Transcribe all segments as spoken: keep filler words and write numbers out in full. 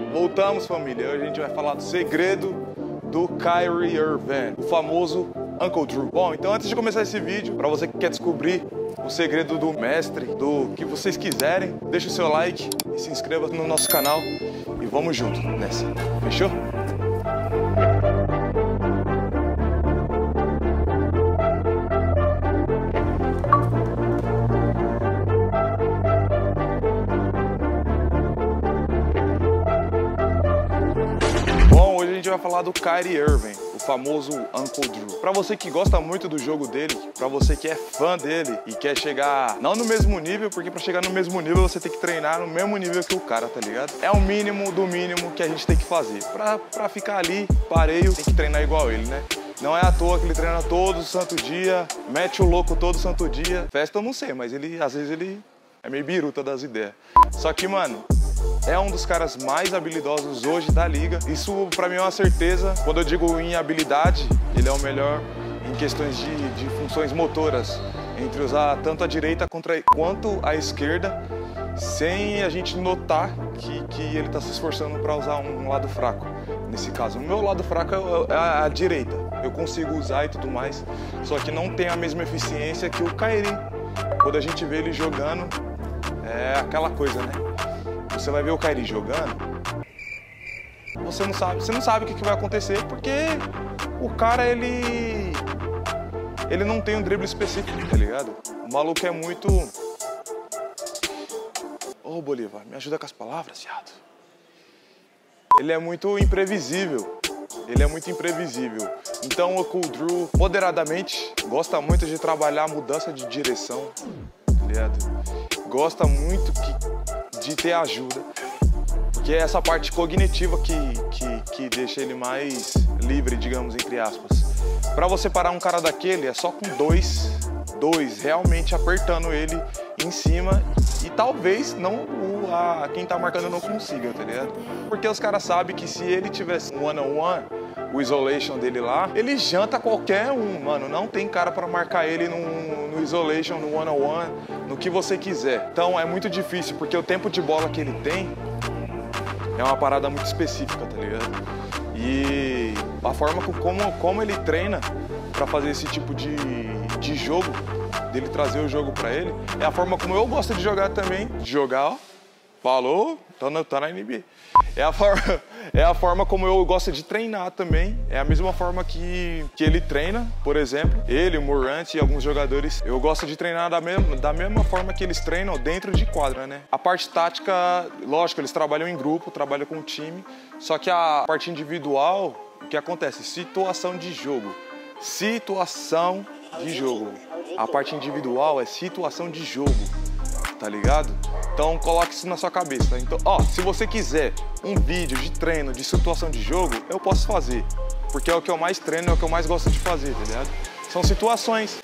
Voltamos, família. Hoje a gente vai falar do segredo do Kyrie Irving, o famoso Uncle Drew. Bom, então antes de começar esse vídeo, para você que quer descobrir o segredo do mestre, do que vocês quiserem, deixa o seu like e se inscreva no nosso canal e vamos junto nessa. Fechou? Hoje a gente vai falar do Kyrie Irving, o famoso Uncle Drew. Pra você que gosta muito do jogo dele, pra você que é fã dele e quer chegar, não no mesmo nível, porque pra chegar no mesmo nível você tem que treinar no mesmo nível que o cara, tá ligado? É o mínimo do mínimo que a gente tem que fazer. Pra, pra ficar ali, pareio, tem que treinar igual ele, né? Não é à toa que ele treina todo santo dia, mete o louco todo santo dia. Festa eu não sei, mas ele, às vezes ele é meio biruta das ideias. Só que, mano, é um dos caras mais habilidosos hoje da liga. Isso pra mim é uma certeza. Quando eu digo em habilidade, ele é o melhor em questões de, de funções motoras, entre usar tanto a direita contra, quanto a esquerda, sem a gente notar que, que ele está se esforçando para usar um, um lado fraco. Nesse caso, o meu lado fraco é a, a direita. Eu consigo usar e tudo mais, só que não tem a mesma eficiência que o Kyrie. Quando a gente vê ele jogando, é aquela coisa, né? Você vai ver o Kyrie jogando, você não sabe, você não sabe o que, que vai acontecer, porque o cara, ele ele não tem um drible específico, tá ligado? O maluco é muito... Ô, oh, Bolívar, me ajuda com as palavras, viado. Ele é muito imprevisível, ele é muito imprevisível. Então o Uncle Drew, moderadamente, gosta muito de trabalhar a mudança de direção, tá ligado? Gosta muito que... de ter ajuda, porque é essa parte cognitiva que, que, que deixa ele mais livre, digamos, entre aspas. Para você parar um cara daquele, é só com dois, dois realmente apertando ele em cima e talvez não o, a, quem tá marcando não consiga, tá ligado? Porque os caras sabem que se ele tivesse um one-on-one, o isolation dele lá, ele janta qualquer um, mano. Não tem cara pra marcar ele no, no isolation, no one-on-one, no que você quiser. Então é muito difícil, porque o tempo de bola que ele tem é uma parada muito específica, tá ligado? E a forma como, como ele treina pra fazer esse tipo de, de jogo, dele trazer o jogo pra ele, é a forma como eu gosto de jogar também. De jogar, ó. Falou? Tá na, tá na N B A. É a, forma, é a forma como eu gosto de treinar também. É a mesma forma que, que ele treina, por exemplo. Ele, o Morant e alguns jogadores. Eu gosto de treinar da mesma, da mesma forma que eles treinam dentro de quadra, né? A parte tática, lógico, eles trabalham em grupo, trabalham com o time. Só que a parte individual, o que acontece? Situação de jogo. Situação de jogo. A parte individual é situação de jogo, tá ligado? Então coloque isso na sua cabeça. Então, ó, se você quiser um vídeo de treino, de situação de jogo, eu posso fazer. Porque é o que eu mais treino, é o que eu mais gosto de fazer, tá ligado? São situações.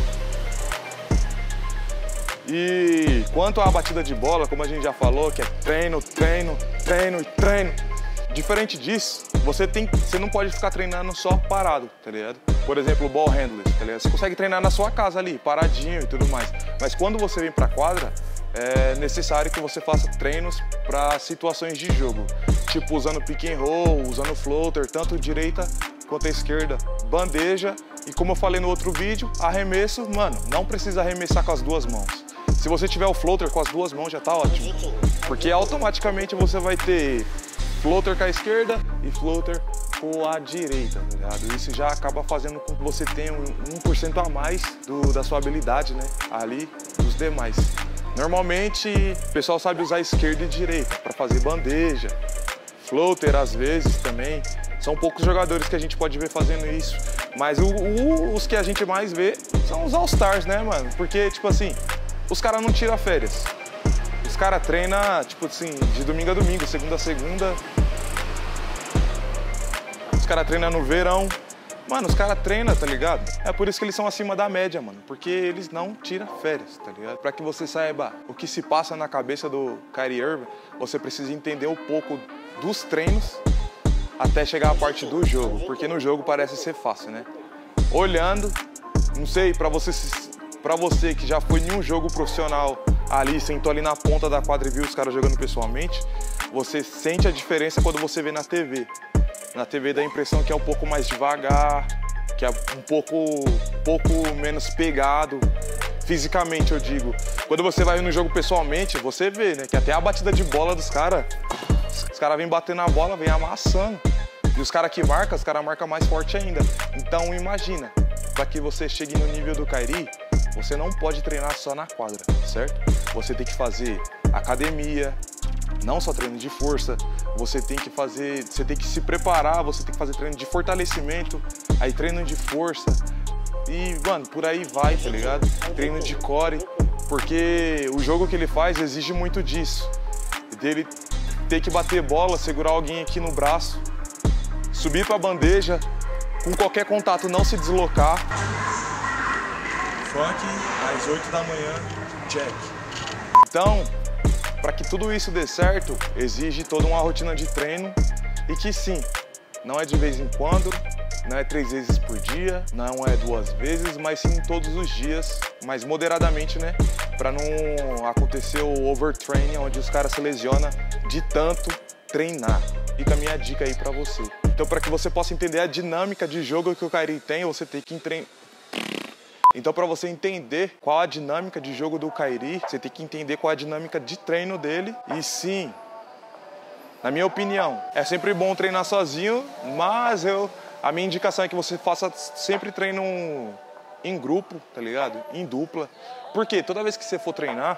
E quanto à batida de bola, como a gente já falou, que é treino, treino, treino e treino. Diferente disso, você, tem, você não pode ficar treinando só parado, tá ligado? Por exemplo, o ball handler, tá ligado? Você consegue treinar na sua casa ali, paradinho e tudo mais. Mas quando você vem pra quadra, é necessário que você faça treinos para situações de jogo, tipo usando pick and roll, usando floater, tanto direita quanto esquerda, bandeja e, como eu falei no outro vídeo, arremesso, mano, não precisa arremessar com as duas mãos. Se você tiver o floater com as duas mãos já tá ótimo, porque automaticamente você vai ter floater com a esquerda e floater com a direita, tá ligado? Isso já acaba fazendo com que você tenha um um por cento a mais do, da sua habilidade, né, ali dos demais. Normalmente, o pessoal sabe usar esquerda e direita para fazer bandeja, floater às vezes também. São poucos jogadores que a gente pode ver fazendo isso. Mas o, o, os que a gente mais vê são os All-Stars, né, mano? Porque, tipo assim, os caras não tiram férias. Os caras treinam, tipo assim, de domingo a domingo, segunda a segunda. Os caras treinam no verão. Mano, os caras treinam, tá ligado? É por isso que eles são acima da média, mano. Porque eles não tiram férias, tá ligado? Pra que você saiba o que se passa na cabeça do Kyrie Irving, você precisa entender um pouco dos treinos até chegar à parte do jogo. Porque no jogo parece ser fácil, né? Olhando, não sei, pra você, pra você que já foi em um jogo profissional ali, sentou ali na ponta da quadra e viu os caras jogando pessoalmente, você sente a diferença quando você vê na T V. Na T V dá a impressão que é um pouco mais devagar, que é um pouco, pouco menos pegado, fisicamente eu digo. Quando você vai no jogo pessoalmente, você vê, né, que até a batida de bola dos caras, os caras vêm batendo na bola, vêm amassando. E os caras que marcam, os caras marcam mais forte ainda. Então imagina, para que você chegue no nível do Kairi, você não pode treinar só na quadra, certo? Você tem que fazer academia, não só treino de força, você tem que fazer, você tem que se preparar, você tem que fazer treino de fortalecimento, aí treino de força e, mano, por aí vai, tá ligado? Treino de core, porque o jogo que ele faz exige muito disso, dele ter que bater bola, segurar alguém aqui no braço, subir pra bandeja, com qualquer contato não se deslocar. Funk, às oito da manhã, check. Então, para que tudo isso dê certo, exige toda uma rotina de treino e que sim, não é de vez em quando, não é três vezes por dia, não é duas vezes, mas sim todos os dias, mas moderadamente, né? Para não acontecer o overtraining, onde os caras se lesionam de tanto treinar. Fica a minha dica aí para você. Então, para que você possa entender a dinâmica de jogo que o Kairi tem, você tem que treinar. Então, para você entender qual a dinâmica de jogo do Kairi, você tem que entender qual a dinâmica de treino dele. E sim, na minha opinião, é sempre bom treinar sozinho, mas eu, a minha indicação é que você faça sempre treino em grupo, tá ligado? Em dupla. Porque toda vez que você for treinar,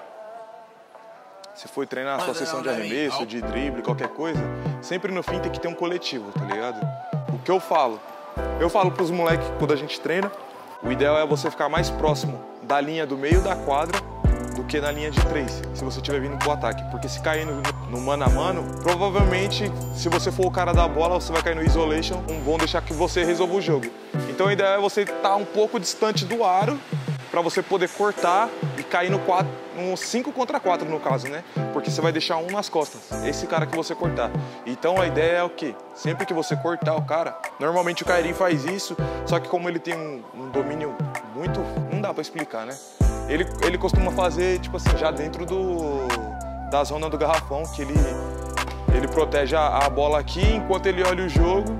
se for treinar a sua sessão de arremesso, de drible, qualquer coisa, sempre no fim tem que ter um coletivo, tá ligado? O que eu falo? Eu falo pros moleques quando a gente treina, o ideal é você ficar mais próximo da linha do meio da quadra do que na linha de três, se você estiver vindo pro ataque. Porque se cair no, no mano a mano, provavelmente, se você for o cara da bola, você vai cair no isolation, não vão deixar que você resolva o jogo. Então o ideal é você estar um pouco distante do aro, para você poder cortar e cair no quatro, no cinco contra quatro no caso, né? Porque você vai deixar um nas costas, esse cara que você cortar. Então a ideia é o quê? Sempre que você cortar o cara, normalmente o Kairi faz isso, só que como ele tem um, um domínio muito, não dá para explicar, né? Ele, ele costuma fazer, tipo assim, já dentro do, da zona do garrafão, que ele, ele protege a, a bola aqui enquanto ele olha o jogo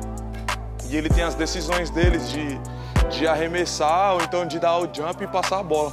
e ele tem as decisões deles de de arremessar ou então de dar o jump e passar a bola,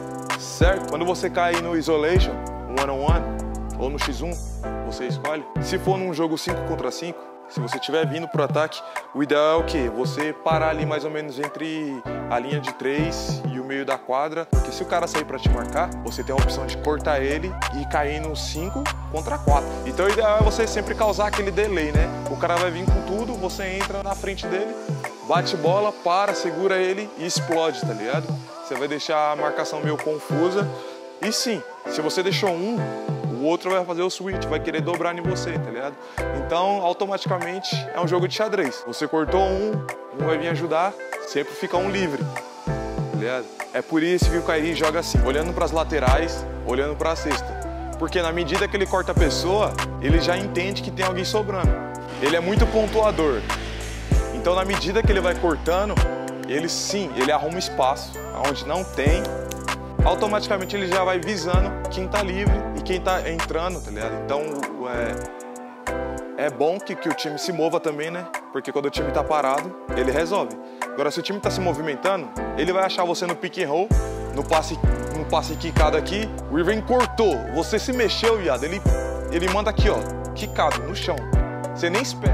certo? Quando você cair no isolation, one on one, ou no xis um, você escolhe. Se for num jogo cinco contra cinco, se você estiver vindo pro ataque, o ideal é o quê? Você parar ali mais ou menos entre a linha de três e o meio da quadra, porque se o cara sair para te marcar, você tem a opção de cortar ele e cair no cinco contra quatro. Então o ideal é você sempre causar aquele delay, né? O cara vai vir com tudo, você entra na frente dele, bate bola, para, segura ele e explode, tá ligado? Você vai deixar a marcação meio confusa. E sim, se você deixou um, o outro vai fazer o switch, vai querer dobrar em você, tá ligado? Então, automaticamente, é um jogo de xadrez. Você cortou um, um vai vir ajudar, sempre fica um livre, tá ligado? É por isso que o Kairi joga assim, olhando para as laterais, olhando para a cesta. Porque na medida que ele corta a pessoa, ele já entende que tem alguém sobrando. Ele é muito pontuador. Então, na medida que ele vai cortando, ele sim, ele arruma espaço onde não tem. Automaticamente ele já vai visando quem tá livre e quem tá entrando, tá ligado? Então, é, é bom que, que o time se mova também, né? Porque quando o time tá parado, ele resolve. Agora, se o time tá se movimentando, ele vai achar você no pick and roll, no passe, no passe quicado aqui, o Irving cortou, você se mexeu, viado, ele, ele manda aqui, ó, quicado, no chão. Você nem espera.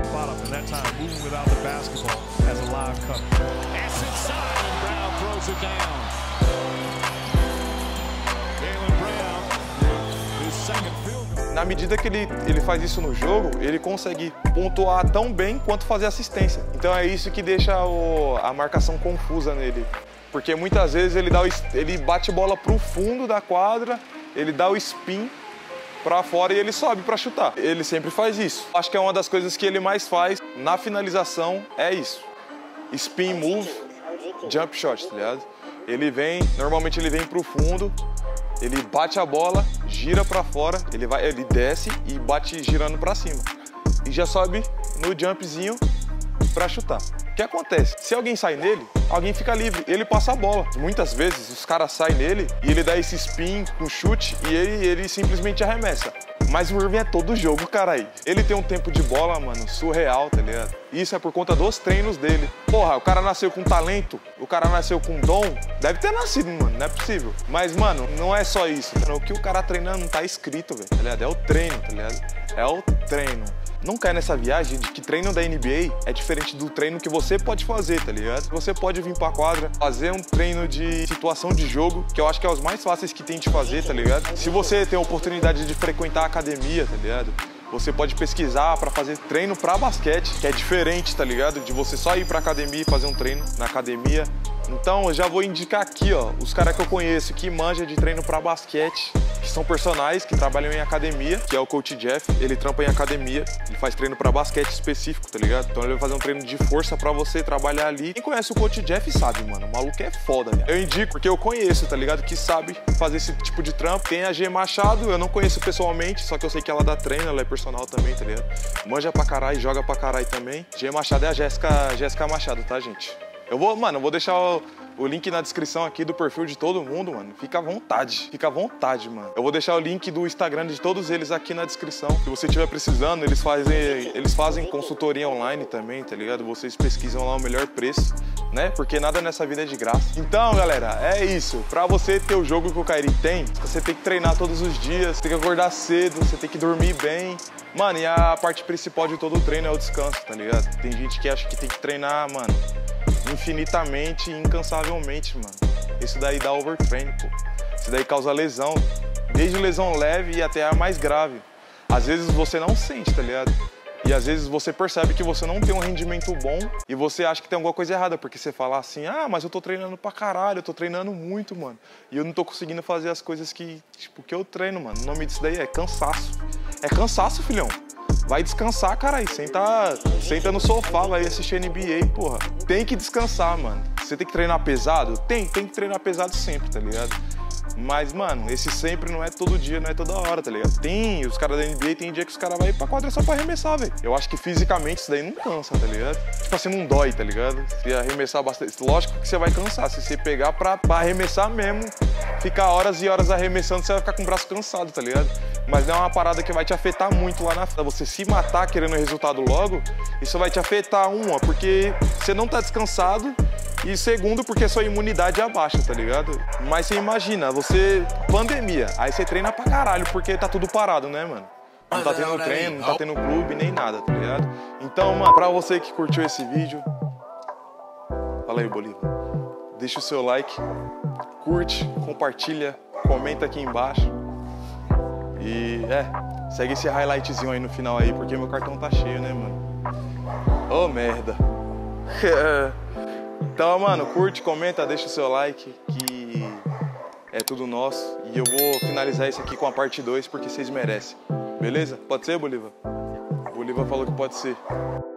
Na medida que ele, ele faz isso no jogo, ele consegue pontuar tão bem quanto fazer assistência. Então é isso que deixa o, a marcação confusa nele. Porque muitas vezes ele, dá o, ele bate bola pro fundo da quadra, ele dá o spin pra fora e ele sobe pra chutar. Ele sempre faz isso. Acho que é uma das coisas que ele mais faz na finalização, é isso. Spin move, jump shot, tá ligado? Ele vem, normalmente ele vem pro fundo, ele bate a bola, gira pra fora, ele, vai, ele desce e bate girando pra cima. E já sobe no jumpzinho pra chutar. O que acontece? Se alguém sai nele, alguém fica livre, ele passa a bola. Muitas vezes os caras saem nele e ele dá esse spin com chute e ele, ele simplesmente arremessa. Mas o Irving é todo jogo, caralho. Ele tem um tempo de bola, mano, surreal, tá ligado? Isso é por conta dos treinos dele. Porra, o cara nasceu com talento, o cara nasceu com dom. Deve ter nascido, mano, não é possível. Mas, mano, não é só isso. O que o cara treinando não tá escrito, velho, tá ligado? É o treino, tá ligado? É o treino. Não cai nessa viagem de que treino da N B A é diferente do treino que você pode fazer, tá ligado? Você pode vir pra quadra, fazer um treino de situação de jogo, que eu acho que é os mais fáceis que tem de fazer, tá ligado? Se você tem a oportunidade de frequentar a academia, tá ligado? Você pode pesquisar pra fazer treino pra basquete, que é diferente, tá ligado? De você só ir pra academia e fazer um treino na academia. Então eu já vou indicar aqui, ó, os caras que eu conheço que manja de treino pra basquete, que são personagens que trabalham em academia, que é o Coach Jeff. Ele trampa em academia, ele faz treino pra basquete específico, tá ligado? Então ele vai fazer um treino de força pra você trabalhar ali. Quem conhece o Coach Jeff sabe, mano, o maluco é foda, né? Eu indico porque eu conheço, tá ligado? Que sabe fazer esse tipo de trampo. Tem a G Machado, eu não conheço pessoalmente, só que eu sei que ela dá treino, ela é personal também, tá ligado? Manja pra caralho, joga pra caralho também. G Machado é a Jéssica, Jéssica Machado, tá, gente? Eu vou, mano, eu vou deixar o, o link na descrição aqui do perfil de todo mundo, mano. Fica à vontade, fica à vontade, mano. Eu vou deixar o link do Instagram de todos eles aqui na descrição. Se você estiver precisando, eles fazem, eles fazem consultoria online também, tá ligado? Vocês pesquisam lá o melhor preço, né? Porque nada nessa vida é de graça. Então, galera, é isso. Pra você ter o jogo que o Kyrie tem, você tem que treinar todos os dias, tem que acordar cedo, você tem que dormir bem. Mano, e a parte principal de todo o treino é o descanso, tá ligado? Tem gente que acha que tem que treinar, mano, infinitamente e incansavelmente, mano. Isso daí dá overtraining, pô. Isso daí causa lesão, desde lesão leve e até a mais grave. Às vezes você não sente, tá ligado? E às vezes você percebe que você não tem um rendimento bom e você acha que tem alguma coisa errada, porque você fala assim, ah, mas eu tô treinando pra caralho, eu tô treinando muito, mano. E eu não tô conseguindo fazer as coisas que, tipo, que eu treino, mano. O nome disso daí é cansaço. É cansaço, filhão. Vai descansar, caralho. Senta, senta no sofá, vai assistir N B A, porra. Tem que descansar, mano. Você tem que treinar pesado? Tem, tem que treinar pesado sempre, tá ligado? Mas, mano, esse sempre não é todo dia, não é toda hora, tá ligado? Tem, os caras da N B A tem dia que os caras vão ir pra quadra só pra arremessar, velho. Eu acho que fisicamente isso daí não cansa, tá ligado? Tipo assim, não dói, tá ligado? Se arremessar bastante, lógico que você vai cansar. Se você pegar pra, pra arremessar mesmo, ficar horas e horas arremessando, você vai ficar com o braço cansado, tá ligado? Mas não é uma parada que vai te afetar muito lá na frente. Você se matar querendo resultado logo, isso vai te afetar, uma, porque você não tá descansado, e segundo, porque sua imunidade é baixa, tá ligado? Mas você imagina, você, pandemia, aí você treina pra caralho, porque tá tudo parado, né, mano? Não tá tendo treino, não tá tendo clube, nem nada, tá ligado? Então, mano, pra você que curtiu esse vídeo, fala aí, Bolívar, deixa o seu like, curte, compartilha, comenta aqui embaixo. E, é, segue esse highlightzinho aí no final aí, porque meu cartão tá cheio, né, mano? Ô, merda. Então, mano, curte, comenta, deixa o seu like, que é tudo nosso. E eu vou finalizar isso aqui com a parte dois, porque vocês merecem. Beleza? Pode ser, Bolívar? O Bolívar falou que pode ser.